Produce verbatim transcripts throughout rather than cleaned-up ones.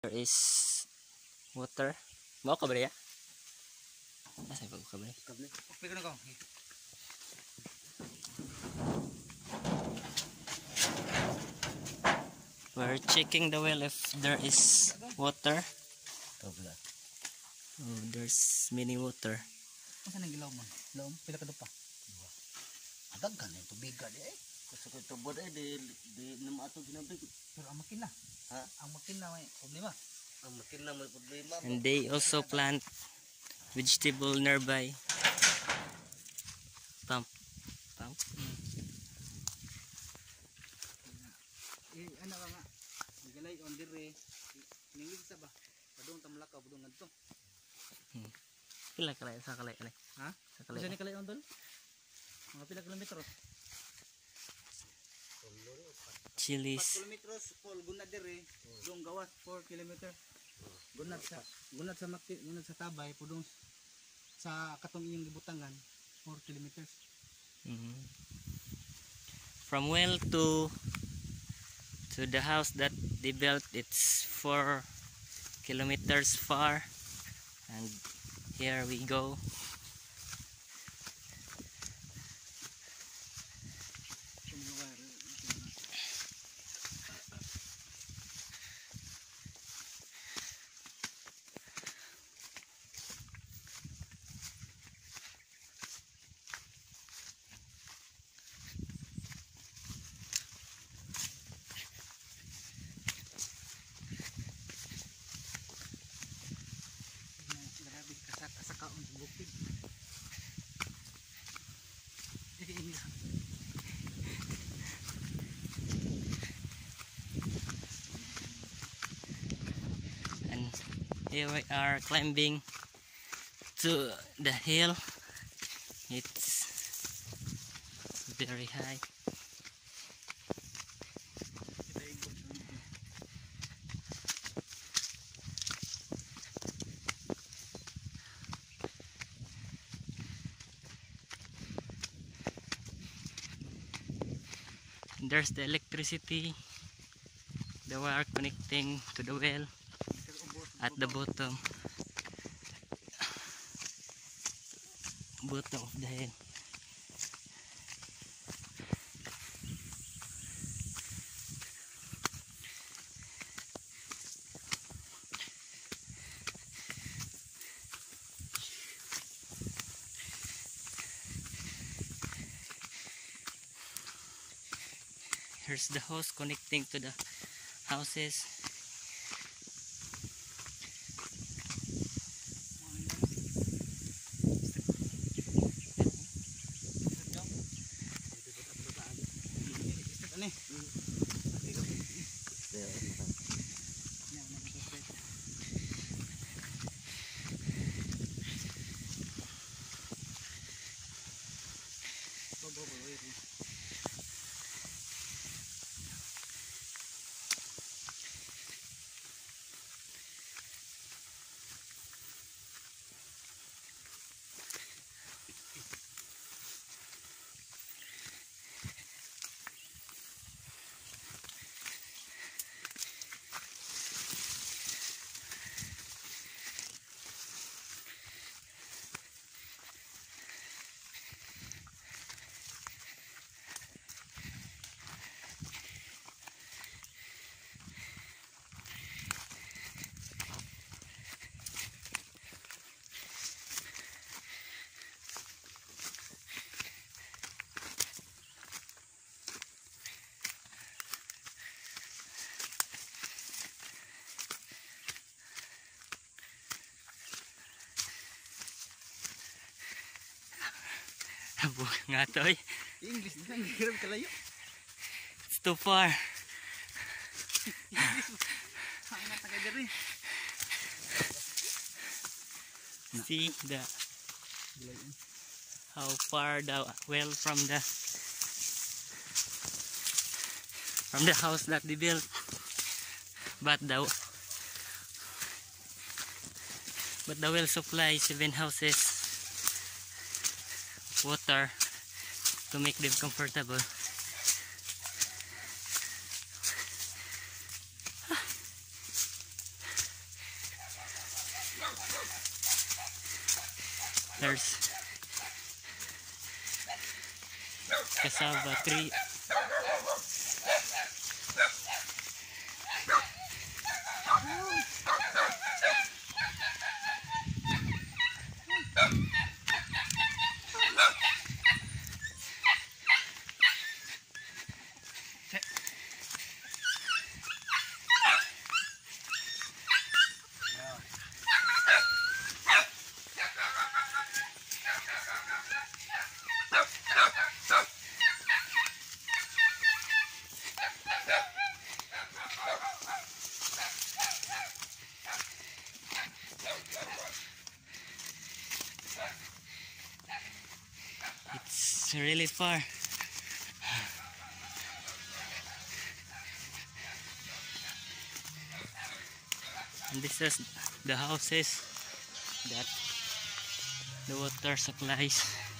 There is water. Mau ka ba ya? Nasa ba ka ba? Kable. Okay na ko. We're checking the well if there is water. Tabla. Oh, there's many water. Asa nang gilaw man? Laom pila ka pa? Adag kan ito biga di eh. Kasi ko ito bod eh di di nama ato ginabig. Pero ang makina. Ha? Ang makina may problema. Ang makina may problema. And they also plant vegetable nearby. Pump. Pump. Eh ana ka nga. Galay on dire. Ningid sa ba? Padung tamlakaw padung ngadto. Hmm. Pila kalay sa kalay ani? Ha? Sa kalay. Sa ni kalay on dol? Mga pila kilometro? Chilies. four kilometros pol gunad dire. Dong gawas four kilometer. Gunad sa gunad sa makti, gunad sa tabay pudong sa katong inyong gibutangan four kilometers. Mm-hmm. From well to to the house that they built, it's four kilometers far, and here we go. Kasakaon sa bukid. And here we are climbing to the hill. It's very high. There's the electricity, the wire connecting to the well at the bottom bottom of the hill. Here's the hose connecting to the houses. Nga to eh. English na hirap kalayo. It's too far. Ang taga diri. See the how far the well from the from the house that they built, but the but the well supplies seven houses water to make them comfortable. There's cassava tree. It's really far. And this is the houses that the water supplies.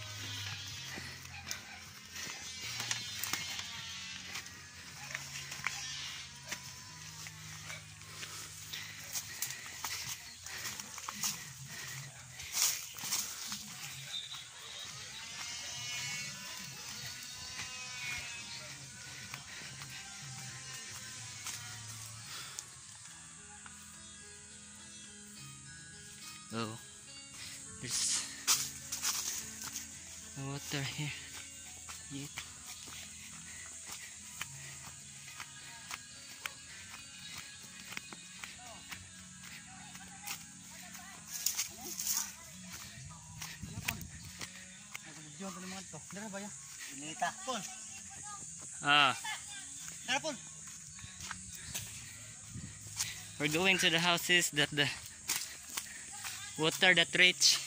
Oh, there's no water here yet. Ah, we're going to the houses that the water that reach.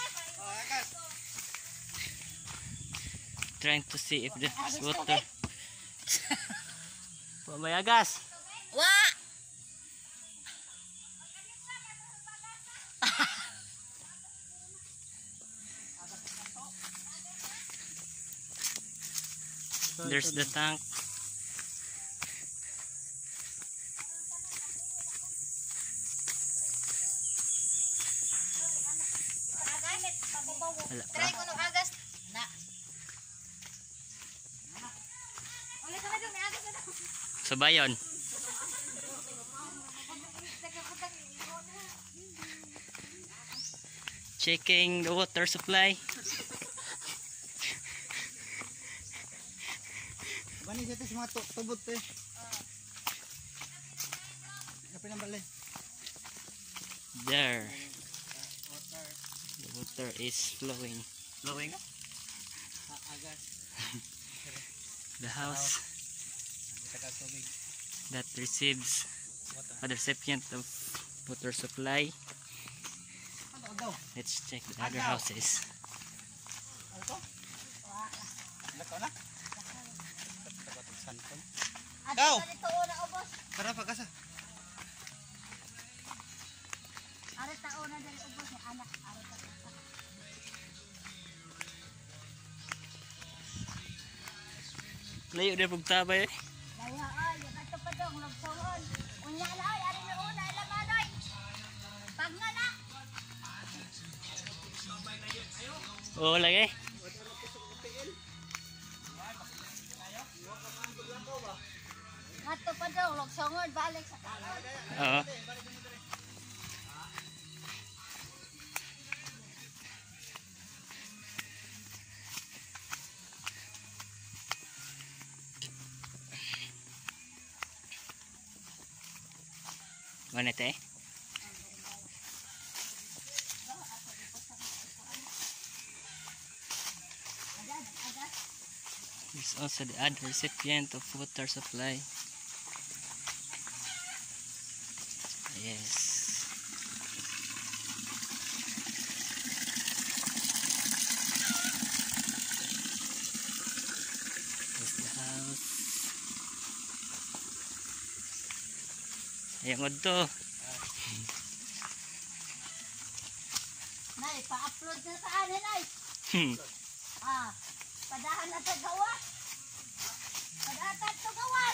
Trying to see if there's water. Oh, may agas. Wa! There's the tank. Wala pa. Try ko nung agas. Na. Ulit ka dong, may agas na daw. Subayon. Checking the water supply. Bani dito sa mga tubot eh. Kapin ang bali. There. The water is flowing. Flowing? The house that receives a recipient of water supply. Let's check the other houses. Go! Tara pa kasa. Ari tao na dali ubos ni anak. Ari tao. Layo din pagtabay eh. Daya ay, kato pa dong lagsoon. Unya na ay, ari na una lamanoy. Pag nga na. Oo lagi. Kato pa dong lagsoon balik sa kanan. Oo. Mana teh? There's also the other recipient of water supply. Yes. There's the house. Ayan mo to. Nay, pa-upload na sa anin ay. Hmm. Ah, padahan na sa gawas. Padahan to gawas.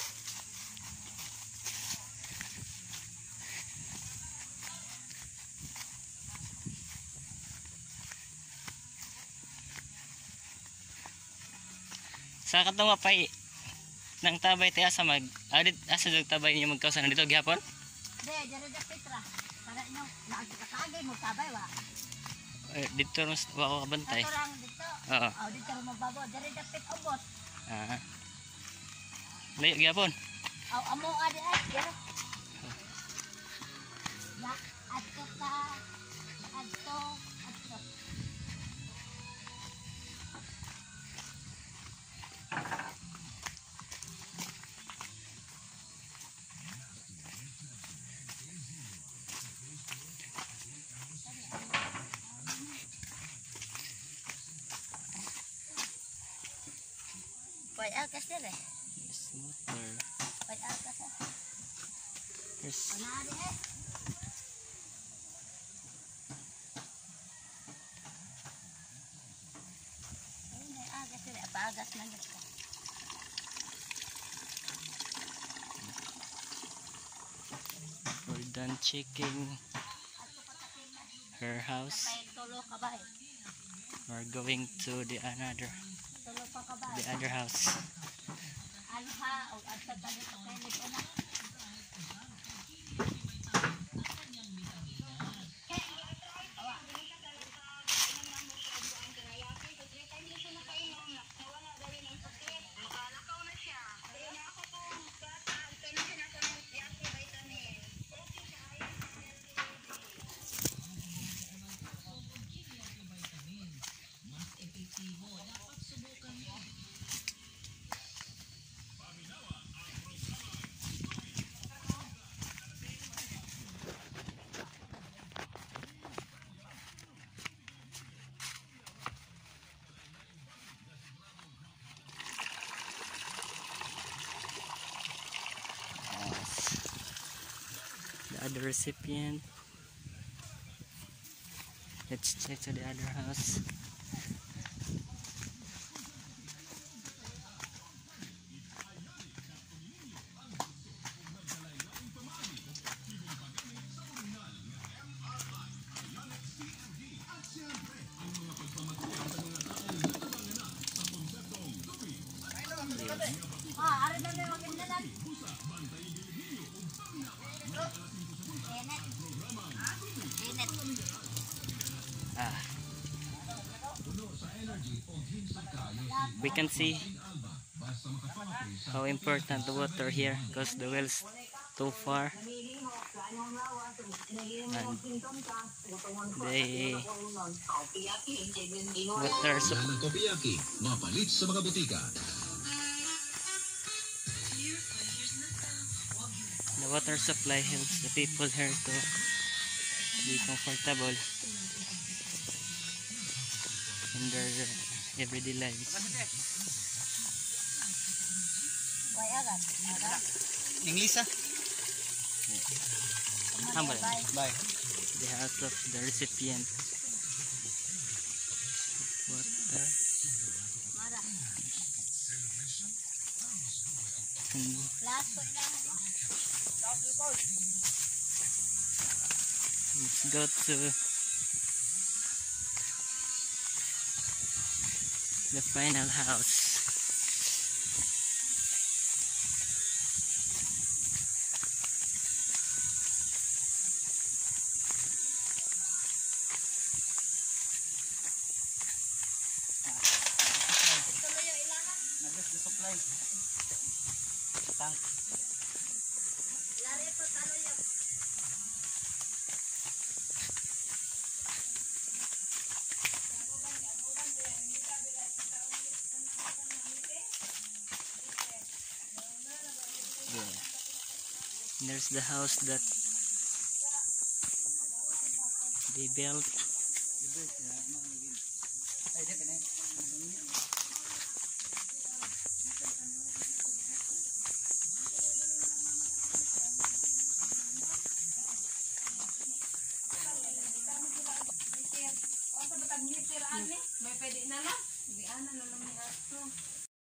Sa katong mapay nang tabay ti asa mag adit asa dag tabay niyo magkausan dito gihapon? De, dere de Petra. Para inyo nakakagay mo tabay wa. Eh, dito ron wa ko kabantay. Katurang dito. Oo. Oh, dito mo mababo. Dere de Pet ubos. Ah. Layo gihapon. Aw amo adi ay dere. Ya, ato ka. Ato, ato. Pay alkas dere. Motor. Pay alkas. There's Ana adi eh. Ay, agas dere. Apagas man dito. we're done checking her house. Pay tulo ka ba? We're going to the another Tulo pa ka ba? the other house. Alha o adta ka dito kay nito na. The other recipient. Let's check to the other house. Ah, ari na may maginalan. Enet. Enet. Ah. We can see how important the water here because the well's too far and they water so ng kopiyaki, mapalit sa mga butika. the water supply helps the people here to be comfortable in their everyday lives. Why agat? Agat. English ah. Humble. Bye. The house of the recipient. Water. Mara. And Last ko ilang. let's go to the final house. Tuloy yung ilang. Nag-gas the supply. Tank. Lari po talo yung. Yeah. And there's the house that they built. Ay, dito na. May pwede na lang. Hindi ana na